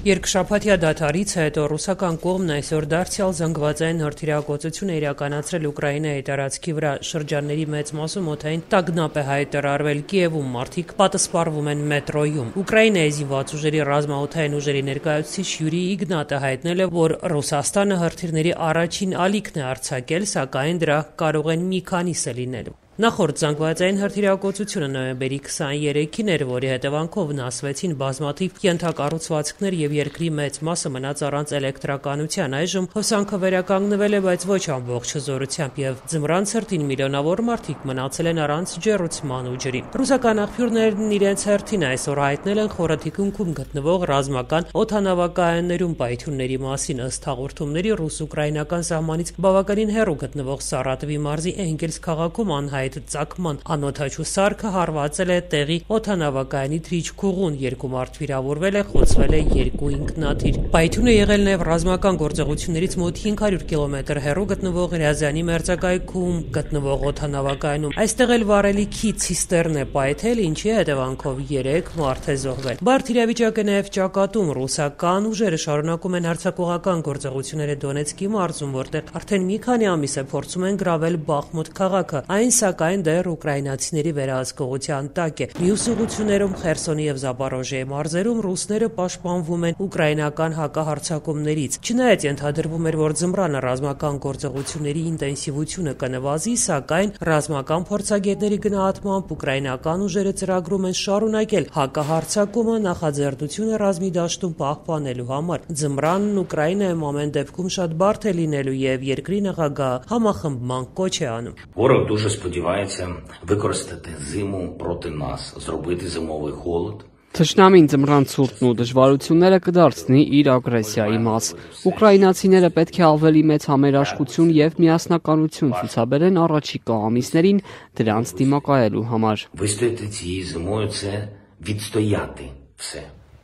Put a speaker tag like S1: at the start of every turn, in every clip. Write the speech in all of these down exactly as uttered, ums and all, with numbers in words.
S1: Երկշաբաթյա դադարից հետո ռուսական կողմն այսօր դարձյալ զանգվածային հրթիռակոծություն է իրականացրել Ուկրաինայի տարածքի վրա շրջանների մեծ մասում օդային տագնապ է հայտարարվել Կիևում մարդիկ պատասպարվում են մետրոյում։ Ուկրաինայի զինված ուժերի ռազմաօդային ուժերի ներկայացուցիչ Յուրի Իգնատը հայտնել է, որ Ռուսաստանը հրթիռների առաջին ալիքն է արձակել, սակայն դրա կարող են մի քանիսը լինել։ Նախորդ զանգվածային հրթիռակոծությունը նոյեմբերի քսաներեքին էր, որի հետևանքով վնասվեցին բազմաթիվ ենթակառուցվածքներ եւ երկրի մեծ մասը մնաց առանց էլեկտրականության։ Այժմ հոսանքը վերականգնվել է, բայց ոչ ամբողջ հզորությամբ եւ ձմռան ցրտին միլիոնավոր մարդիկ մնացել են առանց ջեռուցման ու ջրի։ Ռուսական աղբյուրներն իրենց հերթին այսօր հայտնել են խորը թիկունքում գտնվող ռազմական օդանավակայաններում պայթյունների մասին։ Ըստ հաղորդումների ռուս-ուկրաինական սահմանից բավականին հեռու գտնվող Սարատովի մարզի Էնգելս քաղաքում անհայտ ծագման անօդաչու սարքը հարվածել է տեղի օդանավակայանի թռիչքուղուն, երկու մարդ վիրավորվել է, խոցվել է երկու ինքնաթիռ։ Պայթյունը եղել է ռազմական գործողություններից մոտ հինգ հարյուր կիլոմետր հեռու գտնվող Ռյազանի մերձակայքում գտնվող օդանավակայանում։ Այստեղ էլ վառելիքի ցիստերն է պայթել, ինչի հետևանքով երեք մարդ է զոհվել։ Բարդ իրավիճակ է նաև ճակատում։ Ռուսական ուժերը շարունակում են հարձակողական գործողությունները Դոնեցկի մարզում, որտեղ արդեն մի քանի ամիս է փորձում են գրավել Բախմուտ քաղաքը։ Այն սակայն դեռ ուկրաինացիների վերահսկողության տակ է։ Մյուս ուղղություններում Խերսոնի եւ Զապորոժիեի մարզերում ռուսները պաշտպանվում են ուկրաինական հակահարձակումներից։ Չնայած ենթադրվում էր, որ ձմռանը ռազմական գործողությունների ինտենսիվությունը կնվազի, սակայն ռազմական փորձագետների գնահատմամբ ուկրաինական ուժերը ծրագրում են շարունակել հակահարձակումը նախաձեռնությունը ռազմի դաշտում պահպանելու համար։ Ձմռանն Ուկրաինայում ամեն դեպքում շատ բարդ է լինելու եւ երկրի նախագահը համախմբման կոչ է անում։
S2: Ворог дуже сподівається використати зиму проти нас, зробити зимовий холод.
S3: Թշնամին ձմռան ցուրտն ու դժվարությունները կդարձնի իր ագրեսիայի մաս։ Ուկրաինացիները պետք է ավելի մեծ համերաշխություն եւ միասնականություն ցուցաբերեն առաջիկա ամիսներին դրանց դիմակայելու համար։
S2: Вистояти цією зимою – це відстояти все.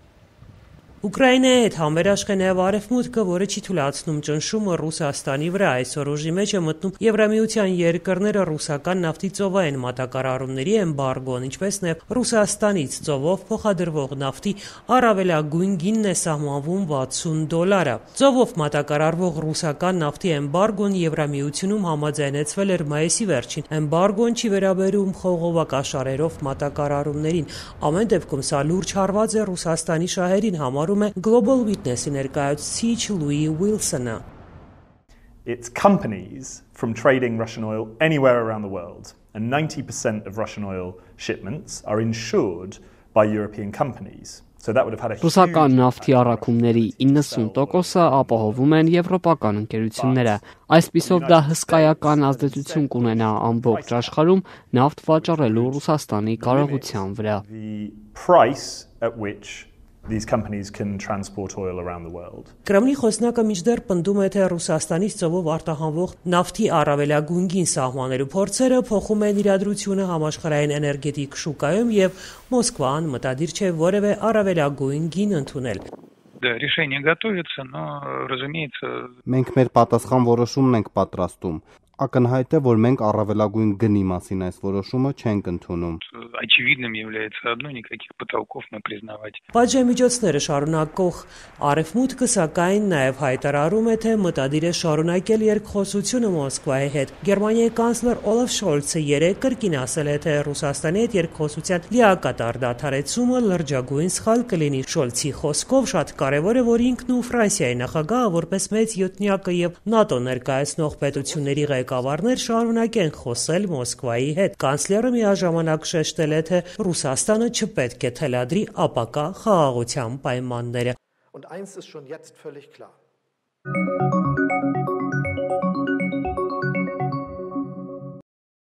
S1: Ուկրաինայի հետ համերաշխ է նաև Արևմուտքը, որը չի թույլատրում ճնշումը Ռուսաստանի վրա։ Այսօր ուժի մեջ է մտնում Եվրամիության երկրները ռուսական նավթի ծովային մատակարարումների էմբարգոն, ինչպես նաև Ռուսաստանից ծովով փոխադրվող նավթի առավելագույն գինն է սահմանվում վաթսուն դոլարը։ Ծովով մատակարարվող ռուսական նավթի էմբարգոն Եվրամիությունում համաձայնեցվել էր մայիսի վերջին։ Էմբարգոն չի վերաբերում խողովակաշարերով մատակարարումներին։ Ամեն դեպքում սա լուրջ հարված է Ռուսաստանի շահերին, համարում Global Witness-ի ներկայացուցիչ Լուի Ուիլսոնը։
S4: It's companies from trading Russian oil anywhere around the world, and ninety percent of Russian oil shipments are insured by European companies. So that would have had a
S3: Ռուսական նավթի առաքումների իննսուն տոկոսը ապահովում են եվրոպական ընկերությունները։ Այսպիսով դա հսկայական ազդեցություն կունենա ամբողջ աշխարհում նավթ վաճառելու Ռուսաստանի կարողության վրա։
S4: The price at which these companies can transport oil around the world.
S1: Կրեմլի խոսնակը մինչդեռ պնդում է, թե Ռուսաստանից ծովով արտահանվող նավթի առավելագույն գին սահմանելու փորձերը փոխում են իրադրությունը համաշխարհային էներգետիկ շուկայում եւ Մոսկվան մտադիր չէ որևէ առավելագույն գին ընդունել։
S5: Да, решение готовится, но, разумеется,
S6: մենք մեր պատասխան որոշումն ենք պատրաստում։ Ակնհայտ է, որ մենք առավելագույն գնի մասին այս որոշումը չենք ընդունում։
S5: очевидным является одно, никаких потолков мы признавать.
S1: Պատժամիջոցները շարունակող Արևմուտքը սակայն նաև հայտարարում է, թե մտադիր է շարունակել երկխոսությունը Մոսկվայի հետ։ Գերմանիայի կանցլեր Օլաֆ Շոլցը երեկ կրկին ասել է, թե Ռուսաստանի հետ երկխոսության լիակատար դադարեցումը լրջագույն սխալ կլինի։ Շոլցի խոսքով շատ կարևոր է, որ ինքն ու Ֆրանսիայի նախագահը որպես մեծ յոթնյակը եւ ՆԱՏՕ ներկայացնող պետությունների ղեկավարներ շարունակեն խոսել Մոսկվայի հետ։ Կանցլերը միաժամանակ շեշտել է, թե Ռուսաստանը չպետք է թելադրի ապակա խաղաղության պայմանները։
S7: Und eins ist schon jetzt völlig klar.